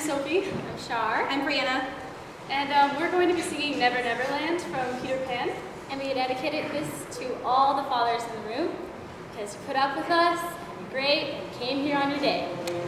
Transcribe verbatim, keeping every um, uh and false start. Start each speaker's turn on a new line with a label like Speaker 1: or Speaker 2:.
Speaker 1: Sophie.
Speaker 2: I'm Shar.
Speaker 3: I'm Brianna.
Speaker 1: And um, we're going to be singing Never Never Land from Peter Pan.
Speaker 2: And we dedicated this to all the fathers in the room, because you put up with us, you're great, and came here on your day.